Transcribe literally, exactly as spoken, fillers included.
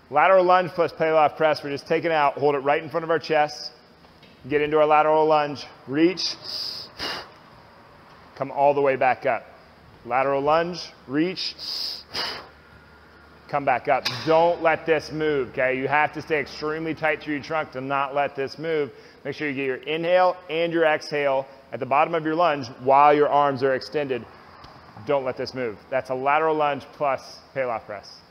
Lateral lunge plus Pallof press. We're just taking it out, hold it right in front of our chest. Get into our lateral lunge, reach, come all the way back up. Lateral lunge, reach, come back up. Don't let this move, okay? You have to stay extremely tight to your trunk to not let this move. Make sure you get your inhale and your exhale at the bottom of your lunge while your arms are extended. Don't let this move. That's a lateral lunge plus Pallof press.